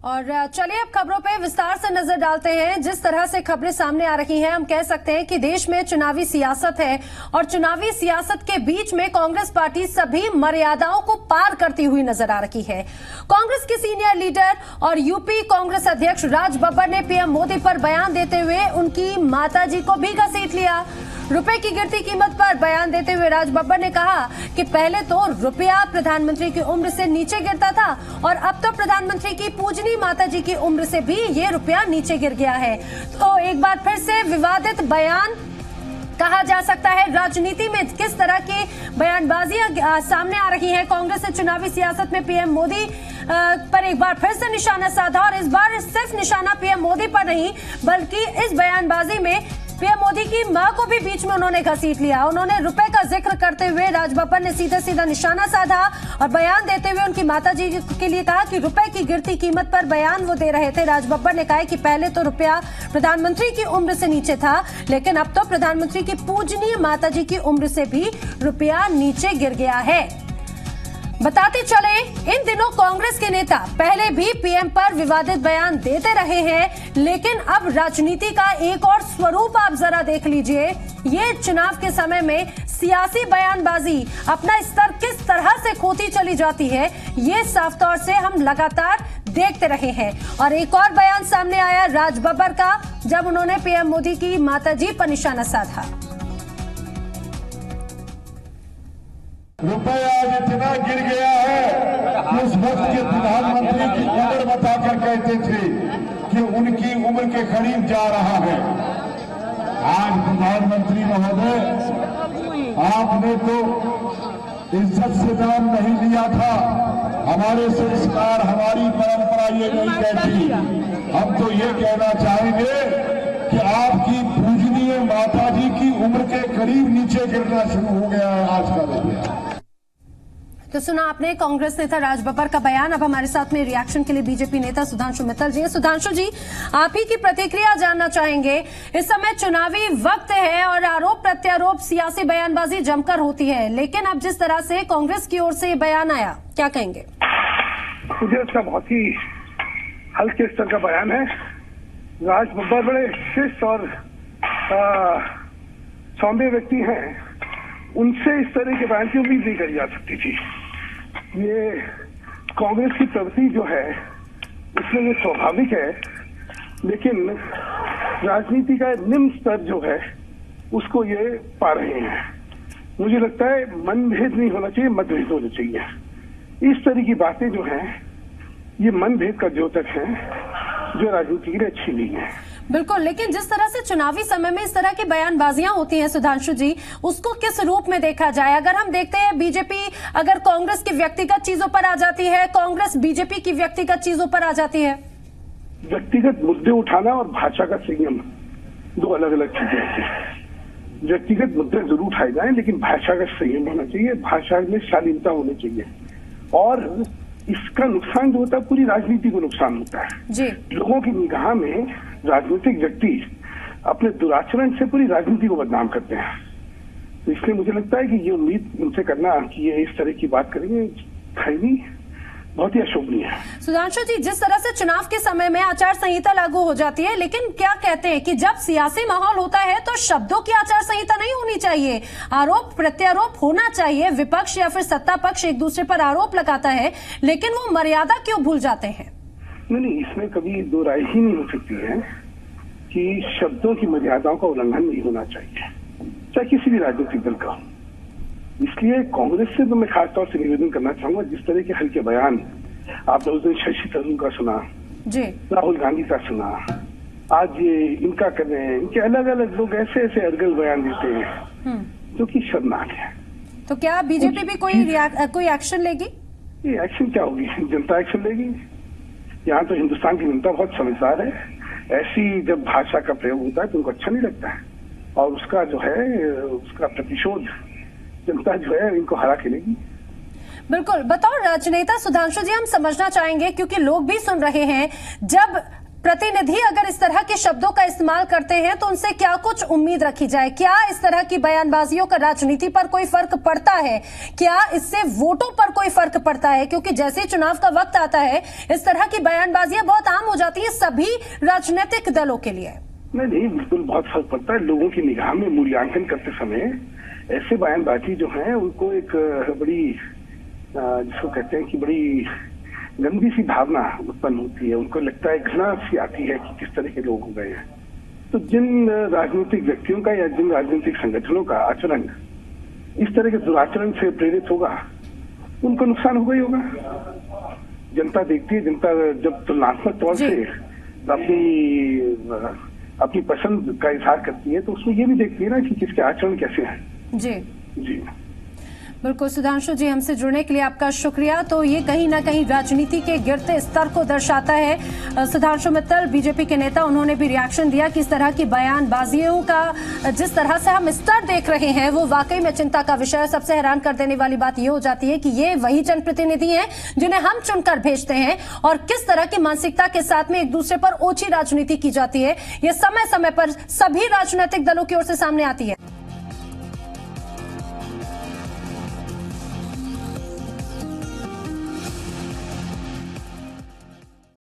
और चलिए अब खबरों पे विस्तार से नजर डालते हैं। जिस तरह से खबरें सामने आ रही हैं, हम कह सकते हैं कि देश में चुनावी सियासत है और चुनावी सियासत के बीच में कांग्रेस पार्टी सभी मर्यादाओं को पार करती हुई नजर आ रही है। कांग्रेस के सीनियर लीडर और यूपी कांग्रेस अध्यक्ष राज बब्बर ने पीएम मोदी पर बयान देते हुए उनकी माताजी को भी घसीट लिया। रुपए की गिरती कीमत पर बयान देते हुए राज बब्बर ने कहा कि पहले तो रुपया प्रधानमंत्री की उम्र से नीचे गिरता था और अब तो प्रधानमंत्री की पूजनीय माताजी की उम्र से भी ये रुपया नीचे गिर गया है। तो एक बार फिर से विवादित बयान कहा जा सकता है। राजनीति में किस तरह की बयानबाजियां सामने आ रही हैं। कांग्रेस ने चुनावी सियासत में पीएम मोदी पर एक बार फिर से निशाना साधा और इस बार सिर्फ निशाना पीएम मोदी पर नहीं बल्कि इस बयानबाजी में पीएम मोदी की मां को भी बीच में उन्होंने घसीट लिया। उन्होंने रुपए का जिक्र करते हुए राज बब्बर ने सीधा सीधा निशाना साधा और बयान देते हुए उनकी माताजी के लिए कहा कि रुपए की गिरती कीमत पर बयान वो दे रहे थे। राज बब्बर ने कहा कि पहले तो रुपया प्रधानमंत्री की उम्र से नीचे था, लेकिन अब तो प्रधानमंत्री की पूजनीय माताजी की उम्र से भी रुपया नीचे गिर गया है। बताते चले, इन दिनों कांग्रेस के नेता पहले भी पीएम पर विवादित बयान देते रहे हैं, लेकिन अब राजनीति का एक और स्वरूप आप जरा देख लीजिए। ये चुनाव के समय में सियासी बयानबाजी अपना स्तर किस तरह से खोती चली जाती है, ये साफ तौर से हम लगातार देखते रहे हैं। और एक और बयान सामने आया राज बब्बर का, जब उन्होंने पीएम मोदी की माताजी पर निशाना साधा। रुपया आज इतना गिर गया है कि उस वक्त के प्रधानमंत्री की उम्र बताकर कहते थे कि उनकी उम्र के करीब जा रहा है। आज प्रधानमंत्री महोदय, आपने तो इज्जत से दाम नहीं लिया था। हमारे संस्कार, हमारी परंपरा ये नहीं कहती। हम तो ये कहना चाहेंगे कि आपकी पूजनीय माताजी की उम्र के करीब नीचे गिरना शुरू हो गया है आज का रुपया। तो सुना आपने कांग्रेस नेता राज बब्बर का बयान। अब हमारे साथ में रिएक्शन के लिए बीजेपी नेता सुधांशु मित्तल जी हैं। सुधांशु जी, आप ही की प्रतिक्रिया जानना चाहेंगे। इस समय चुनावी वक्त है और आरोप प्रत्यारोप, सियासी बयानबाजी जमकर होती है, लेकिन अब जिस तरह से कांग्रेस की ओर से ये बयान आया, क्या कहेंगे? मुझे इसका बहुत ही हल्के स्तर का बयान है। राज बब्बर बड़े शिष्ट और सौम्य व्यक्ति हैं, उनसे इस तरह के बयान की उम्मीद नहीं करी जा सकती थी। ये कांग्रेस की प्रवृत्ति जो है उसमें ये स्वाभाविक है, लेकिन राजनीति का निम्न स्तर जो है उसको ये पा रहे हैं। मुझे लगता है मनभेद नहीं होना चाहिए, मतभेद होना चाहिए। इस तरह की बातें जो हैं ये मनभेद का द्योतक है, जो राजनीति के लिए अच्छी नहीं है। बिल्कुल, लेकिन जिस तरह से चुनावी समय में इस तरह की बयानबाजियां होती हैं सुधांशु जी, उसको किस रूप में देखा जाए? अगर हम देखते हैं बीजेपी अगर कांग्रेस की व्यक्तिगत चीजों पर आ जाती है, कांग्रेस बीजेपी की व्यक्तिगत चीजों पर आ जाती है। व्यक्तिगत मुद्दे उठाना और भाषा का संयम दो अलग अलग चीजें हैं। व्यक्तिगत मुद्दे जरूर उठाए जाएं, लेकिन भाषा का संयम होना चाहिए, भाषा में शालीनता होनी चाहिए। और इसका नुकसान जो होता है पूरी राजनीति को नुकसान होता है जी। लोगों की निगाह में राजनीतिक व्यक्ति अपने दुराचरण से पूरी राजनीति को बदनाम करते हैं। तो इसलिए मुझे लगता है कि ये उम्मीद उनसे करना कि ये इस तरह की बात करेंगे बहुत ही अशोभनीय है। सुधांशु जी, जिस तरह से चुनाव के समय में आचार संहिता लागू हो जाती है, लेकिन क्या कहते हैं कि जब सियासी माहौल होता है तो शब्दों की आचार संहिता नहीं होनी चाहिए, आरोप प्रत्यारोप होना चाहिए। विपक्ष या फिर सत्ता पक्ष एक दूसरे पर आरोप लगाता है, लेकिन वो मर्यादा क्यों भूल जाते हैं? नहीं, इसमें कभी दो राय ही नहीं हो सकती है कि शब्दों की मर्यादाओं का उल्लंघन नहीं होना चाहिए, चाहे किसी भी राजनीतिक दल का। इसलिए कांग्रेस से तो मैं खासतौर से निवेदन करना चाहूंगा, जिस तरह के हल्के बयान आपने उस दिन शशि थरूर का सुना जी, राहुल गांधी का सुना, आज ये इनका कर रहे हैं, इनके अलग अलग लोग ऐसे ऐसे अर्गल बयान देते हैं जो कि शर्मनाक है। तो क्या बीजेपी भी कोई एक्शन लेगी? ये एक्शन क्या होगी? जनता एक्शन लेगी। यहाँ तो हिंदुस्तान की जनता बहुत समझदार है। ऐसी जब भाषा का प्रयोग होता है तो उनको अच्छा नहीं लगता है, और उसका जो है उसका प्रतिशोध जनता जो है इनको हरा के लेगी। बिल्कुल। बतौर राजनेता सुधांशु जी, हम समझना चाहेंगे, क्योंकि लोग भी सुन रहे हैं, जब प्रतिनिधि अगर इस तरह के शब्दों का इस्तेमाल करते हैं तो उनसे क्या कुछ उम्मीद रखी जाए? क्या इस तरह की बयानबाजियों का राजनीति पर कोई फर्क पड़ता है? क्या इससे वोटों पर कोई फर्क पड़ता है? क्योंकि जैसे ही चुनाव का वक्त आता है इस तरह की बयानबाजियां बहुत आम हो जाती है सभी राजनीतिक दलों के लिए। नहीं, बिल्कुल बहुत फर्क पड़ता है। लोगों की निगाह में मूल्यांकन करते समय ऐसे बयानबाजी जो है उनको एक बड़ी जिसको कहते हैं कि बड़ी गंदी सी भावना उत्पन्न होती है। उनको लगता है, घृणा सी आती है कि किस तरह के लोग हो गए हैं। तो जिन राजनीतिक व्यक्तियों का या जिन राजनीतिक संगठनों का आचरण इस तरह के दुराचरण से प्रेरित होगा उनको नुकसान होगा ही होगा। जनता देखती है, जनता जब तुलनात्मक तौर से अपनी पसंद का इजहार करती है तो उसमें ये भी देखती है ना कि किसके आचरण कैसे हैं। जी बिल्कुल सुधांशु जी, हमसे जुड़ने के लिए आपका शुक्रिया। तो ये कहीं ना कहीं राजनीति के गिरते स्तर को दर्शाता है। सुधांशु मित्तल बीजेपी के नेता, उन्होंने भी रिएक्शन दिया कि इस तरह की बयानबाजियों का जिस तरह से हम स्तर देख रहे हैं वो वाकई में चिंता का विषय है। सबसे हैरान कर देने वाली बात ये हो जाती है कि ये वही जनप्रतिनिधि हैं जिन्हें हम चुनकर भेजते हैं और किस तरह की मानसिकता के साथ में एक दूसरे पर ओछी राजनीति की जाती है ये समय समय पर सभी राजनीतिक दलों की ओर से सामने आती है।